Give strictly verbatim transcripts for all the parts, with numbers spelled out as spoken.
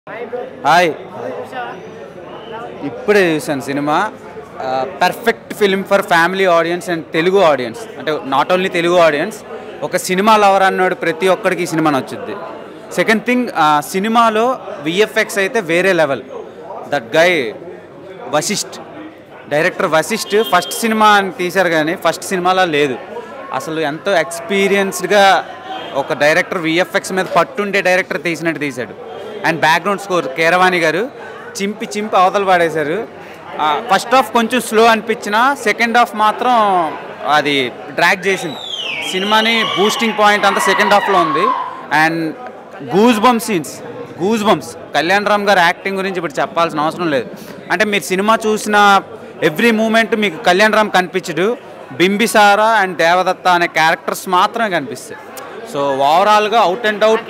Hi ఇప్పుడే చూసాను cinema perfect film for family audience and Telugu audience అంటే నాట్ ఓన్లీ తెలుగు ఆడియన్స్ ఒక సినిమా లవర్ అన్నాడు ప్రతి ఒక్కరికి ఈ సినిమా నచ్చుద్ది. సెకండ్ థింగ్ సినిమాలో విఎఫ్ఎక్స్ అయితే వేరే level. That guy Vasishta director Vasishta first cinema అని తీశారు కానీ ఫస్ట్ సినిమాలో లేదు. అసలు ఎంతో ఎక్స్పీరియన్స్డ్గా ఒక డైరెక్టర్ విఎఫ్ఎక్స్ మీద పట్టుండే డైరెక్టర్ తీసినట్టు తీశాడు. అండ్ బ్యాక్గ్రౌండ్ స్కోర్ కీరవాణి గారు చింపి చింపి అవతలు పాడేశారు. ఫస్ట్ హాఫ్ కొంచెం స్లో అనిపించిన సెకండ్ హాఫ్ మాత్రం అది డ్రాగ్ చేసింది సినిమాని. బూస్టింగ్ పాయింట్ అంతా సెకండ్ హాఫ్లో ఉంది. And goose bumps scenes goose bumps Kalyan Ram గారు యాక్టింగ్ గురించి ఇప్పుడు చెప్పాల్సిన అవసరం లేదు. అంటే మీరు సినిమా చూసిన ఎవ్రీ మూమెంట్ మీకు కళ్యాణ్ రామ్ కనిపించడు. బింబిసారా అండ్ దేవదత్త అనే క్యారెక్టర్స్ మాత్రమే కనిపిస్తాయి. సో ఓవరాల్గా అవుట్ అండ్ అవుట్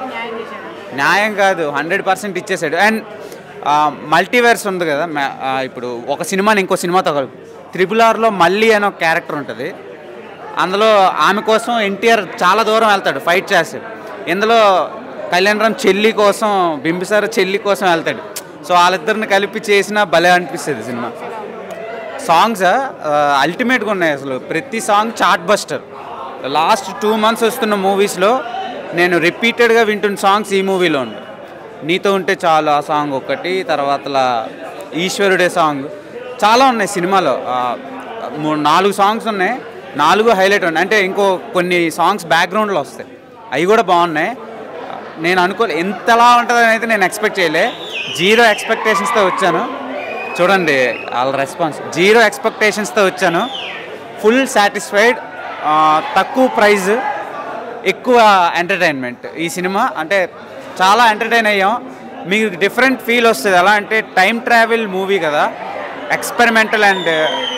న్యాయం కాదు హండ్రెడ్ పర్సెంట్ ఇచ్చేసాడు. అండ్ మల్టీవర్స్ ఉంది కదా, ఇప్పుడు ఒక సినిమాని ఇంకో సినిమాతో కలుపు. త్రిబుల్ ఆర్లో మళ్ళీ అనే ఒక క్యారెక్టర్ ఉంటుంది. అందులో ఆమె కోసం ఎన్టీఆర్ చాలా దూరం వెళ్తాడు ఫైట్ చేస్తాడు. ఇందులో కళ్యాణ్ రామ్ చెల్లి కోసం బింబిసార చెల్లి కోసం వెళ్తాడు. సో వాళ్ళిద్దరిని కలిపి చేసిన భలే అనిపిస్తుంది సినిమా. సాంగ్స్ అల్టిమేట్గా ఉన్నాయి. అసలు ప్రతి song chart buster. Last two months వస్తున్న మూవీస్లో నేను రిపీటెడ్గా వింటున్న సాంగ్స్ ఈ మూవీలో ఉన్నాయి. నీతో ఉంటే చాలు ఆ సాంగ్ ఒకటి, తర్వాత ఈశ్వరుడే సాంగ్ చాలా ఉన్నాయి సినిమాలో. మూడు నాలుగు సాంగ్స్ ఉన్నాయి, నాలుగు హైలైట్ ఉన్నాయి. అంటే ఇంకో కొన్ని సాంగ్స్ బ్యాక్గ్రౌండ్లో వస్తాయి, అవి కూడా బాగున్నాయి. నేను అనుకోలే ఎంతలా ఉంటుందని అయితే నేను ఎక్స్పెక్ట్ చేయలే. జీరో ఎక్స్పెక్టేషన్స్తో వచ్చాను. చూడండి వాళ్ళ రెస్పాన్స్. జీరో ఎక్స్పెక్టేషన్స్తో వచ్చాను, ఫుల్ సాటిస్ఫైడ్. తక్కువ ప్రైజ్, ఎక్కువ ఎంటర్టైన్మెంట్. ఈ సినిమా అంటే చాలా ఎంటర్టైన్ అయ్యాం. మీకు డిఫరెంట్ ఫీల్ వస్తుంది. ఎలా అంటే టైం ట్రావెల్ మూవీ కదా, ఎక్స్పెరిమెంటల్. అండ్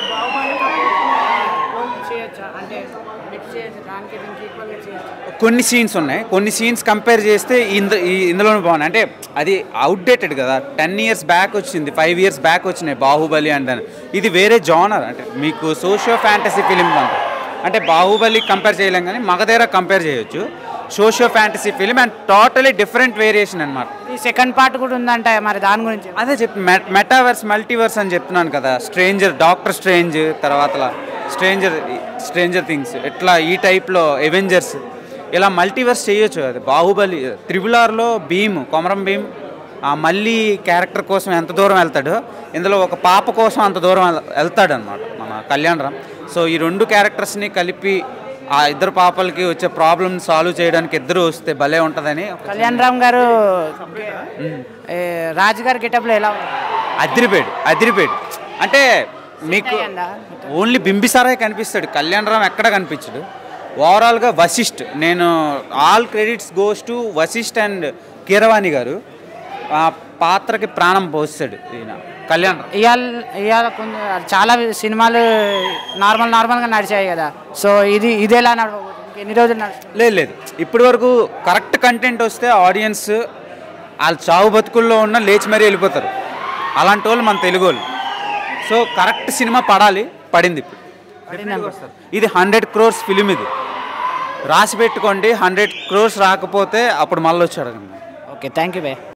కొన్ని సీన్స్ ఉన్నాయి, కొన్ని సీన్స్ కంపేర్ చేస్తే ఇందు ఇందులోనే బాగున్నాయి. అంటే అది అవుట్డేటెడ్ కదా, టెన్ ఇయర్స్ బ్యాక్ వచ్చింది, ఫైవ్ ఇయర్స్ బ్యాక్ వచ్చినాయి బాహుబలి అండ్ అని. ఇది వేరే జానర్. అంటే మీకు సోషియో ఫ్యాంటసీ ఫిలిం అంట. అంటే బాహుబలి కంపేర్ చేయలేం కానీ మగధీర కంపేర్ చేయొచ్చు. Socio fantasy film and totally different variation అనమాట. ఈ సెకండ్ పార్ట్ కూడా ఉందంట, మరి దాని గురించి అదే చెప్పి మెటావర్స్ మల్టీవర్స్ అని చెప్తున్నాను కదా. స్ట్రేంజర్, డాక్టర్ స్ట్రేంజ్, తర్వాత స్ట్రేంజర్ స్ట్రేంజర్ థింగ్స్, ఇట్లా ఈ టైప్లో ఎవెంజర్స్, ఇలా మల్టీవర్స్ చేయొచ్చు. అది బాహుబలి. త్రిబుల్ ఆర్లో భీమ్, కొమరం భీమ్ మళ్ళీ క్యారెక్టర్ కోసం ఎంత దూరం వెళ్తాడో ఇందులో ఒక పాప కోసం అంత దూరం వెళ్తాడు అనమాట మన కళ్యాణ్ రామ్. సో ఈ రెండు క్యారెక్టర్స్ని కలిపి ఆ ఇద్దరు పాపలకి వచ్చే ప్రాబ్లమ్ సాల్వ్ చేయడానికి ఇద్దరు వస్తే భలే ఉంటుందని. కళ్యాణ్ రామ్ గారు రాజు గారి గెటప్లో ఎలా అదిరిపేడు అదిరిపేడు అంటే మీకు ఓన్లీ బింబిసారే కనిపిస్తాడు, కళ్యాణ్ రామ్ ఎక్కడ కనిపించడు. ఓవరాల్గా వశిష్ఠ్, నేను all credits goes to Vasishta and Keeravani గారు. ఆ పాత్రకి ప్రాణం పోస్తాడు ఈయన కళ్యాణ్. ఇవాళ ఇవాళ కొంచెం చాలా సినిమాలు నార్మల్ నార్మల్గా నడిచాయి కదా. సో ఇది ఇదేలా నడవబోతుంది, ఎన్ని రోజులు నడుస్తుంది? లేదు లేదు ఇప్పటి వరకు కరెక్ట్ కంటెంట్ వస్తే ఆడియన్స్ వాళ్ళ చావు బతుకుల్లో ఉన్న లేచి మరీ వెళ్ళిపోతారు. అలాంటి వాళ్ళు మన తెలుగు వాళ్ళు. సో కరెక్ట్ సినిమా పడాలి, పడింది. ఇప్పుడు ఇది హండ్రెడ్ క్రోర్స్ ఫిలిం. ఇది రాసి పెట్టుకోండి. హండ్రెడ్ క్రోర్స్ రాకపోతే అప్పుడు మళ్ళీ వచ్చి అడగండి. Okay, thank you bye.